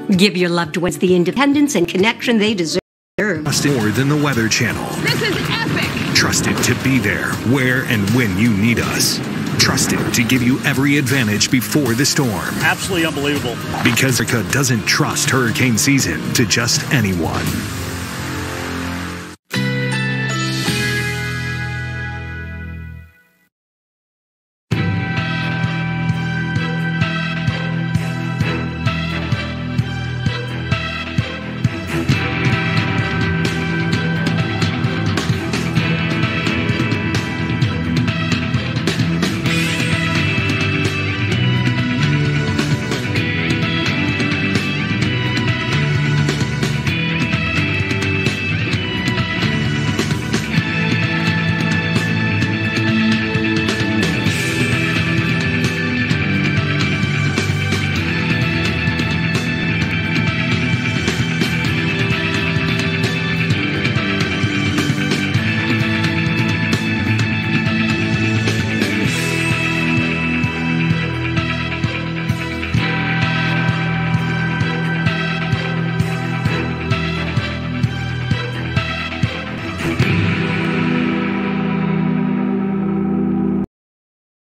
Give your loved ones the independence and connection they deserve. Trust more than the Weather Channel. This is epic! Trusted to be there, where and when you need us. Trusted to give you every advantage before the storm. Absolutely unbelievable. Because America doesn't trust hurricane season to just anyone.